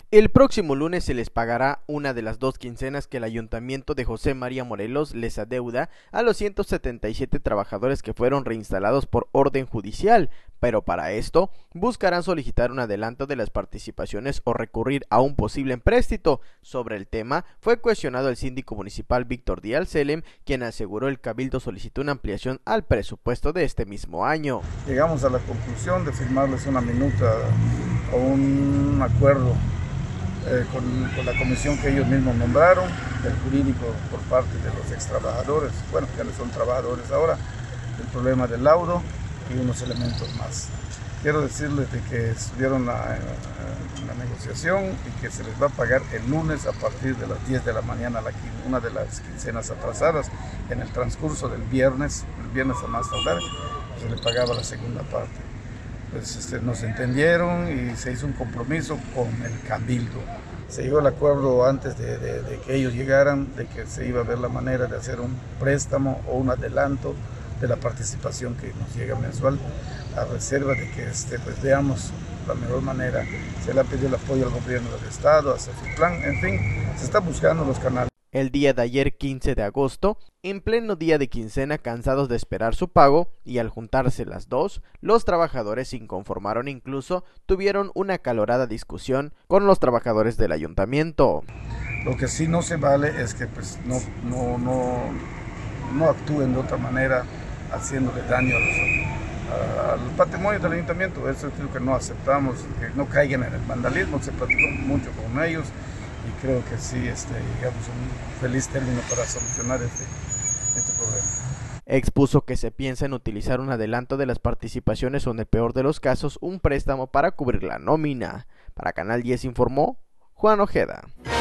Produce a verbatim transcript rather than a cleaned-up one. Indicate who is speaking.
Speaker 1: El próximo lunes se les pagará una de las dos quincenas que el Ayuntamiento de José María Morelos les adeuda a los ciento setenta y siete trabajadores que fueron reinstalados por orden judicial, pero para esto buscarán solicitar un adelanto de las participaciones o recurrir a un posible empréstito. Sobre el tema, fue cuestionado el síndico municipal Víctor Díaz Selem, quien aseguró el Cabildo solicitó una ampliación al presupuesto de este mismo año.
Speaker 2: Llegamos a la conclusión de firmarles una minuta o un acuerdo Eh, con, con la comisión que ellos mismos nombraron, el jurídico por parte de los ex trabajadores, bueno, ya no son trabajadores ahora, el problema del laudo y unos elementos más. Quiero decirles de que estuvieron la, la negociación y que se les va a pagar el lunes a partir de las diez de la mañana, la, una de las quincenas atrasadas. En el transcurso del viernes, el viernes a más tardar, se le pagaba la segunda parte. Pues este, nos entendieron y se hizo un compromiso con el Cabildo. Se llegó al acuerdo antes de, de, de que ellos llegaran, de que se iba a ver la manera de hacer un préstamo o un adelanto de la participación que nos llega mensual, a reserva de que este, pues, veamos la mejor manera. Se le ha pedido el apoyo al gobierno del estado, a Cefiplan, en fin, se está buscando los canales.
Speaker 1: El día de ayer, quince de agosto, en pleno día de quincena, cansados de esperar su pago, y al juntarse las dos, los trabajadores se inconformaron e incluso tuvieron una acalorada discusión con los trabajadores del ayuntamiento.
Speaker 2: Lo que sí no se vale es que pues, no, no, no, no actúen de otra manera, haciéndole daño a los, al patrimonio del ayuntamiento. Eso es lo que no aceptamos, que no caigan en el vandalismo. Se platicó mucho con ellos. Y creo que sí, este, llegamos a un feliz término para solucionar este, este problema.
Speaker 1: Expuso que se piensa en utilizar un adelanto de las participaciones o en el peor de los casos un préstamo para cubrir la nómina. Para Canal diez informó Juan Ojeda.